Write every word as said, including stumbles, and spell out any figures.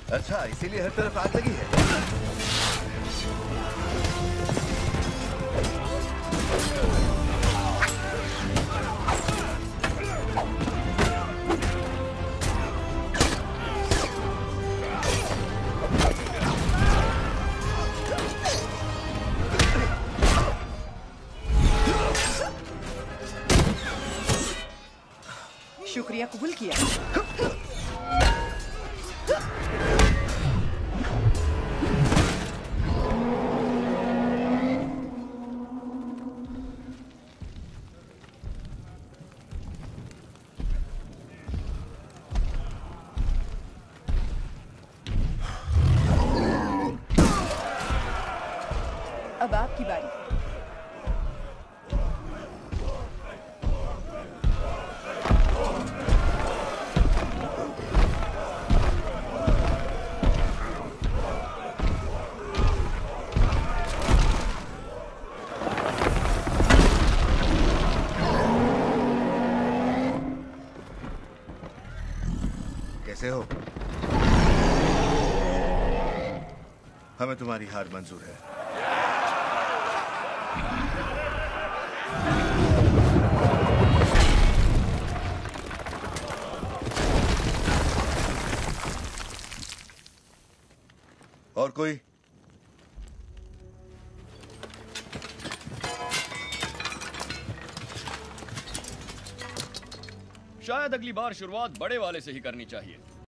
अच्छा, इसीलिए हर तरफ आग लगी है। शुक्रिया कबूल किया। अब आपकी बारी। कैसे हो? हमें तुम्हारी हार मंजूर है। और कोई? शायद अगली बार शुरुआत बड़े वाले से ही करनी चाहिए।